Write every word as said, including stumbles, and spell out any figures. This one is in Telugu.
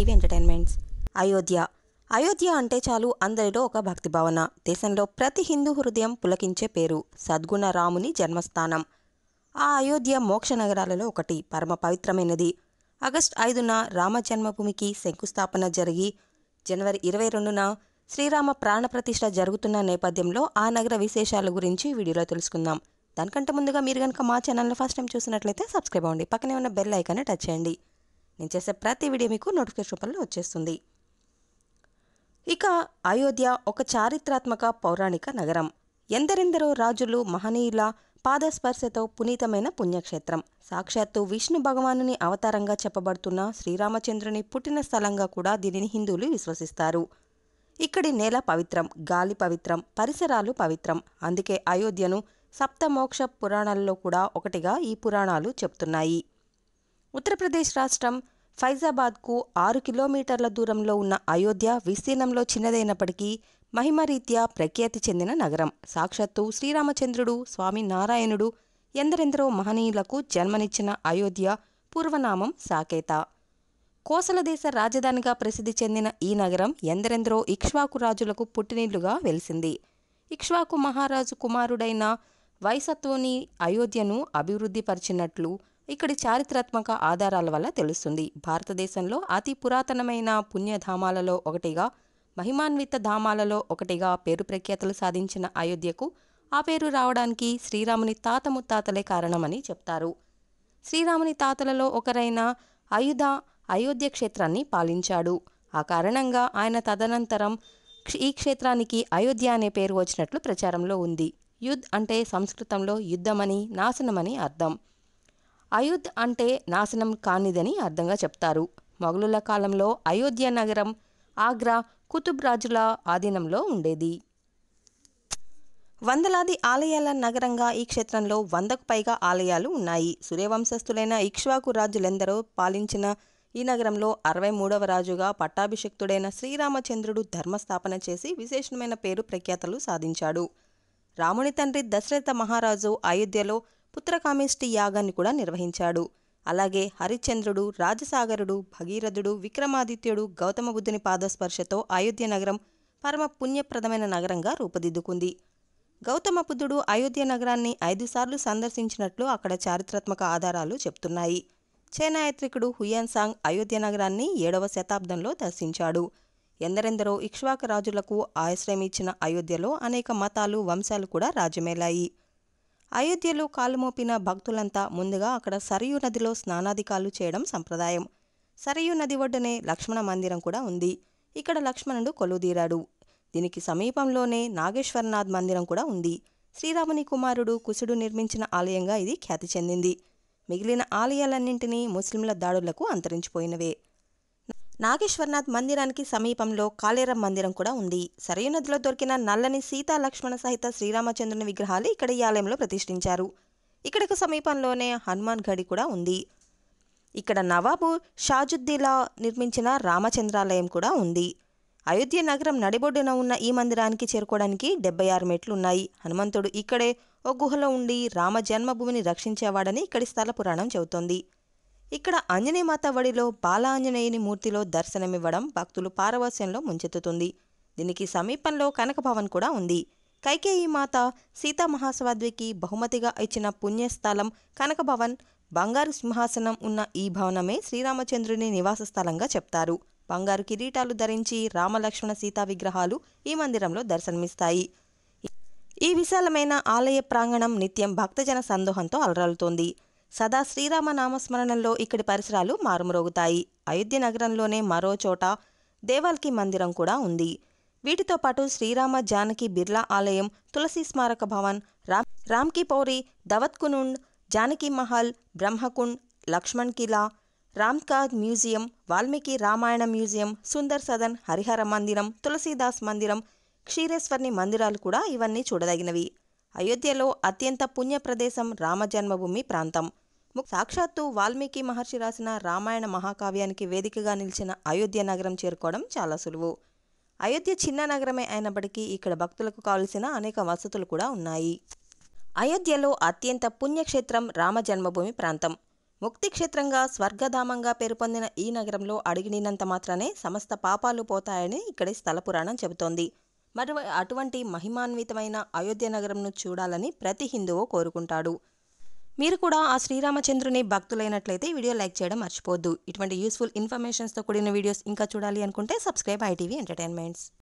TV entertainments. అయోధ్య అయోధ్య అంటే చాలు అందరిలో ఒక భక్తి భావన. దేశంలో ప్రతి హిందూ హృదయం పులకించే పేరు. సద్గుణ రాముని జన్మస్థానం. ఆ అయోధ్య మోక్ష నగరాలలో ఒకటి, పరమ పవిత్రమైనది. ఆగస్టు ఐదున రామ జన్మభూమికి శంకుస్థాపన జరిగి జనవరి ఇరవై రెండున శ్రీరామ ప్రాణప్రతిష్ఠ జరుగుతున్న నేపథ్యంలో ఆ నగర విశేషాల గురించి వీడియోలో తెలుసుకుందాం. దానికంటే ముందుగా మీరు కనుక మా ఛానల్ని ఫస్ట్ టైం చూసినట్లయితే సబ్స్క్రైబ్ అవ్వండి. పక్కనే ఉన్న బెల్ ఐకాన్ని టచ్ చేయండి. నేను చేసే ప్రతి వీడియో మీకు నోటిఫికేషన్ రూపంలో వచ్చేస్తుంది. ఇక అయోధ్య ఒక చారిత్రాత్మక పౌరాణిక నగరం. ఎందరెందరో రాజులు మహనీయుల పాదస్పర్శతో పునీతమైన పుణ్యక్షేత్రం. సాక్షాత్తు విష్ణు భగవానుని అవతారంగా చెప్పబడుతున్న శ్రీరామచంద్రుని పుట్టిన స్థలంగా కూడా దీనిని హిందువులు విశ్వసిస్తారు. ఇక్కడి నేల పవిత్రం, గాలి పవిత్రం, పరిసరాలు పవిత్రం. అందుకే అయోధ్యను సప్తమోక్ష పురాణాలలో కూడా ఒకటిగా ఈ పురాణాలు చెప్తున్నాయి. ఉత్తరప్రదేశ్ రాష్ట్రం ఫైజాబాద్కు ఆరు కిలోమీటర్ల దూరంలో ఉన్న అయోధ్య విస్తీర్ణంలో చిన్నదైనప్పటికీ మహిమరీత్యా ప్రఖ్యాతి చెందిన నగరం. సాక్షాత్తు శ్రీరామచంద్రుడు, స్వామి నారాయణుడు ఎందరెందరో మహనీయులకు జన్మనిచ్చిన అయోధ్య పూర్వనామం సాకేత. కోసల దేశ రాజధానిగా ప్రసిద్ధి చెందిన ఈ నగరం ఎందరెందరో ఇక్ష్వాకు రాజులకు పుట్టినిల్లుగా వెలిసింది. ఇక్ష్వాకు మహారాజు కుమారుడైన వైసత్తుని అయోధ్యను అభివృద్ధి పరిచినట్లు ఇక్కడి చారిత్రాత్మక ఆధారాల వల్ల తెలుస్తుంది. భారతదేశంలో అతి పురాతనమైన పుణ్యధామాలలో ఒకటిగా, మహిమాన్విత ధామాలలో ఒకటిగా పేరు ప్రఖ్యాతులు సాధించిన అయోధ్యకు ఆ పేరు రావడానికి శ్రీరాముని తాత ముత్తాతలే కారణమని చెప్తారు. శ్రీరాముని తాతలలో ఒకరైన అయుధ అయోధ్య క్షేత్రాన్ని పాలించాడు. ఆ కారణంగా ఆయన తదనంతరం ఈ క్షేత్రానికి అయోధ్య అనే పేరు వచ్చినట్లు ప్రచారంలో ఉంది. యుద్ అంటే సంస్కృతంలో యుద్ధమని, నాశనమని అర్థం. అయుధ్ అంటే నాశనం కానిదని అర్థంగా చెప్తారు. మొఘలుల కాలంలో అయోధ్య నగరం ఆగ్రా కుతుబ్ రాజుల ఆధీనంలో ఉండేది. వందలాది ఆలయాల నగరంగా ఈ క్షేత్రంలో వందకు పైగా ఆలయాలు ఉన్నాయి. సూర్యవంశస్థులైన ఇక్ష్వాకు రాజులెందరో పాలించిన ఈ నగరంలో అరవై మూడవ రాజుగా పట్టాభిషిక్తుడైన శ్రీరామచంద్రుడు ధర్మస్థాపన చేసి విశేషమైన పేరు ప్రఖ్యాతలు సాధించాడు. రాముని తండ్రి దశరథ మహారాజు అయోధ్యలో పుత్రకామేష్టి యాగాన్ని కూడా నిర్వహించాడు. అలాగే హరిశ్చంద్రుడు, రాజసాగరుడు, భగీరథుడు, విక్రమాదిత్యుడు, గౌతమ బుద్ధుని పాదస్పర్శతో అయోధ్య నగరం పరమ పుణ్యప్రదమైన నగరంగా రూపుదిద్దుకుంది. గౌతమ బుద్ధుడు అయోధ్య నగరాన్ని ఐదు సార్లు సందర్శించినట్లు అక్కడ చారిత్రాత్మక ఆధారాలు చెప్తున్నాయి. చైనా యాత్రికుడు హుయాన్సాంగ్ అయోధ్య నగరాన్ని ఏడవ శతాబ్దంలో దర్శించాడు. ఎందరెందరో ఇక్ష్వాకు రాజులకు ఆశ్రయం ఇచ్చిన అయోధ్యలో అనేక మతాలు, వంశాలు కూడా రాజ్యమేలాయి. అయోధ్యలో కాలుమోపిన భక్తులంతా ముందుగా అక్కడ సరయూ నదిలో స్నానాధికాలు చేయడం సంప్రదాయం. సరయూ నది ఒడ్డునే లక్ష్మణ మందిరం కూడా ఉంది. ఇక్కడ లక్ష్మణుడు కొలువుదీరాడు. దీనికి సమీపంలోనే నాగేశ్వరనాథ్ మందిరం కూడా ఉంది. శ్రీరాముని కుమారుడు కుశుడు నిర్మించిన ఆలయంగా ఇది ఖ్యాతి చెందింది. మిగిలిన ఆలయాలన్నింటినీ ముస్లింల దాడులకు అంతరించిపోయినవే. నాగేశ్వరనాథ్ మందిరానికి సమీపంలో కాళేరం మందిరం కూడా ఉంది. సరయూ నదిలో దొరికిన నల్లని సీతా లక్ష్మణ సహిత శ్రీరామచంద్రుని విగ్రహాలు ఇక్కడ ఈ ఆలయంలో ప్రతిష్ఠించారు. ఇక్కడకు సమీపంలోనే హనుమాన్ గడి కూడా ఉంది. ఇక్కడ నవాబు షాజుద్దీలా నిర్మించిన రామచంద్రాలయం కూడా ఉంది. అయోధ్య నగరం నడిబొడ్డున ఉన్న ఈ మందిరానికి చేరుకోవడానికి డెబ్బై ఆరు మెట్లున్నాయి. హనుమంతుడు ఇక్కడే ఓ గుహలో ఉండి రామ జన్మభూమిని రక్షించేవాడని ఇక్కడి స్థల పురాణం చెబుతోంది. ఇక్కడ ఆంజనేయమాత వడిలో బాల ఆంజనేయుని మూర్తిలో దర్శనమివ్వడం భక్తులు పారవస్యంలో ముంచెత్తుతుంది. దీనికి సమీపంలో కనకభవన్ కూడా ఉంది. కైకేయి మాత సీతామహాస్వాద్వికి బహుమతిగా ఇచ్చిన పుణ్యస్థలం కనకభవన్. బంగారు సింహాసనం ఉన్న ఈ భవనమే శ్రీరామచంద్రుని నివాస స్థలంగా చెప్తారు. బంగారు కిరీటాలు ధరించి రామలక్ష్మణ సీతా విగ్రహాలు ఈ మందిరంలో దర్శనమిస్తాయి. ఈ విశాలమైన ఆలయ ప్రాంగణం నిత్యం భక్తజన సందోహంతో అలరాలుతోంది. సదా శ్రీరామ నామస్మరణంలో ఇక్కడి పరిసరాలు మారుమ్రోగుతాయి. అయోధ్య నగరంలోనే మరో చోట దేవాల్కి మందిరం కూడా ఉంది. వీటితో పాటు శ్రీరామ జానకి బిర్లా ఆలయం, తులసి స్మారక భవన్, రామ్ రామ్కి పౌరి, దవత్కునుండ్, జానకి మహల్, బ్రహ్మకుండ్, లక్ష్మణ్ కిలా, రామ్కాజ్ మ్యూజియం, వాల్మీకి రామాయణ మ్యూజియం, సుందర్ సదన్, హరిహర మందిరం, తులసీదాస్ మందిరం, క్షీరేశ్వర్ని మందిరాలు కూడా ఇవన్నీ చూడదగినవి. అయోధ్యలో అత్యంత పుణ్య ప్రదేశం రామ జన్మభూమి ప్రాంతం. సాక్షాత్తు వాల్మీకి మహర్షి రాసిన రామాయణ మహాకావ్యానికి వేదికగా నిలిచిన అయోధ్య నగరం చేరుకోవడం చాలా సులువు. అయోధ్య చిన్న నగరమే అయినప్పటికీ ఇక్కడ భక్తులకు కావలసిన అనేక వసతులు కూడా ఉన్నాయి. అయోధ్యలో అత్యంత పుణ్యక్షేత్రం రామ జన్మభూమి ప్రాంతం. ముక్తి క్షేత్రంగా స్వర్గధామంగా పేరు పొందిన ఈ నగరంలో అడిగినంత మాత్రానే సమస్త పాపాలు పోతాయని ఇక్కడి స్థల పురాణం చెబుతోంది. మరి అటువంటి మహిమాన్వితమైన అయోధ్య నగరంను చూడాలని ప్రతి హిందువు కోరుకుంటాడు. మీరు కూడా ఆ శ్రీరామచంద్రుని భక్తులైనట్లయితే ఈ వీడియో లైక్ చేయడం మర్చిపోవద్దు. ఇటువంటి యూస్ఫుల్ ఇన్ఫర్మేషన్స్తో కూడిన వీడియోస్ ఇంకా చూడాలి అనుకుంటే సబ్స్క్రైబ్ ఐటీవీ ఎంటర్టైన్మెంట్స్.